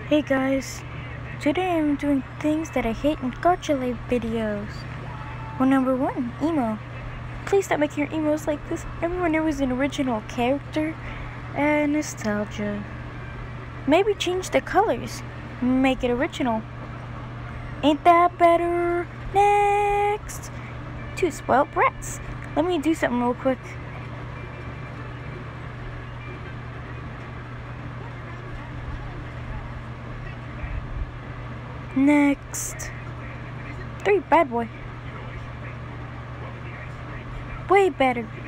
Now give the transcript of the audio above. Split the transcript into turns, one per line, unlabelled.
Hey guys, today I'm doing things that I hate in gacha live videos. Well, number one, emo. Please stop making your emos like this. Everyone there was an original character. And nostalgia. Maybe change the colors. Make it original. Ain't that better? Next! Two spoiled brats. Let me do something real quick. Next. 3 bad boy. Way better.